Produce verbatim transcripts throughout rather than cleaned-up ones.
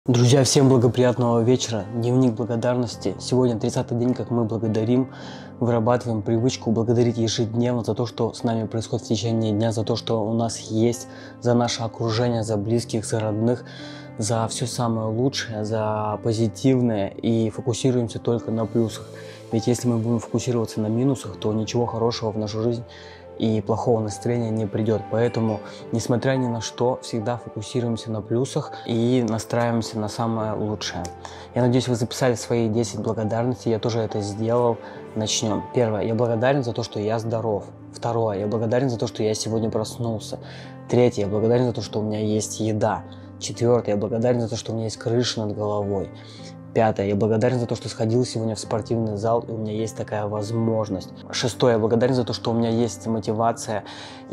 Друзья, всем благоприятного вечера. Дневник благодарности. Сегодня тридцатый день, как мы благодарим, вырабатываем привычку благодарить ежедневно за то, что с нами происходит в течение дня, за то, что у нас есть, за наше окружение, за близких, за родных, за все самое лучшее, за позитивное, и фокусируемся только на плюсах. Ведь если мы будем фокусироваться на минусах, то ничего хорошего в нашу жизнь и плохого настроения не придет. Поэтому, несмотря ни на что, всегда фокусируемся на плюсах и настраиваемся на самое лучшее. Я надеюсь, вы записали свои десять благодарностей, я тоже это сделал. Начнем. Первое. Я благодарен за то, что я здоров. Второе. Я благодарен за то, что я сегодня проснулся. Третье. Я благодарен за то, что у меня есть еда. Четвертое. Я благодарен за то, что у меня есть крыша над головой. Пятое. Я благодарен за то, что сходил сегодня в спортивный зал, и у меня есть такая возможность. Шестое. Я благодарен за то, что у меня есть мотивация,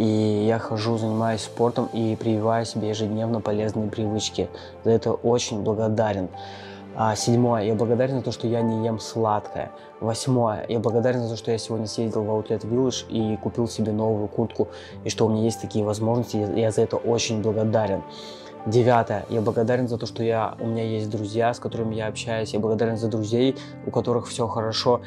и я хожу, занимаюсь спортом и прививаю себе ежедневно полезные привычки. За это очень благодарен. А, седьмое. Я благодарен за то, что я не ем сладкое. Восьмое. Я благодарен за то, что я сегодня съездил в Outlet Village и купил себе новую куртку, и что у меня есть такие возможности, я за это очень благодарен. Девятое. Я благодарен за то, что я, у меня есть друзья, с которыми я общаюсь. Я благодарен за друзей, у которых все хорошо,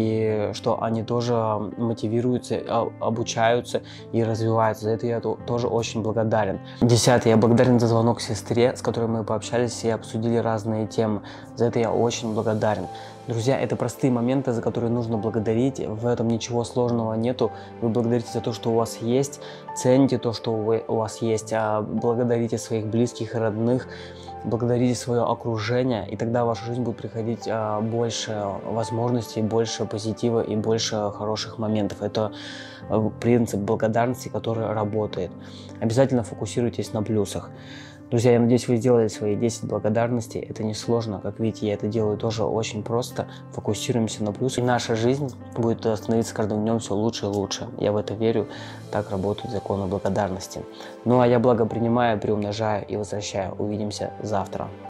и что они тоже мотивируются, обучаются и развиваются. За это я тоже очень благодарен. Десятое. Я благодарен за звонок сестре, с которой мы пообщались и обсудили разные темы. За это я очень благодарен. Друзья, это простые моменты, за которые нужно благодарить. В этом ничего сложного нету. Вы благодарите за то, что у вас есть, цените то, что вы, у вас есть, благодарите своих близких и родных, благодарите свое окружение, и тогда в вашу жизнь будет приходить а, больше возможностей, больше позитива и больше хороших моментов. Это а, принцип благодарности, который работает. Обязательно фокусируйтесь на плюсах. Друзья, я надеюсь, вы сделали свои десять благодарностей. Это не сложно. Как видите, я это делаю тоже очень просто. Фокусируемся на плюсы. И наша жизнь будет становиться каждым днем все лучше и лучше. Я в это верю. Так работают законы благодарности. Ну а я благо принимаю, приумножаю и возвращаю. Увидимся завтра.